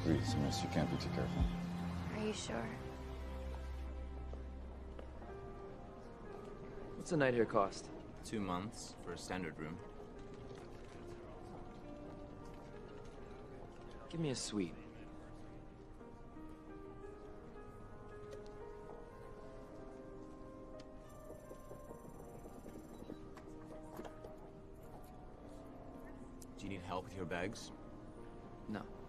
Oui, c'est Monsieur Kemp, you take careful. Are you sure? What's a night here cost? 2 months for a standard room. Give me a suite. Do you need help with your bags? No.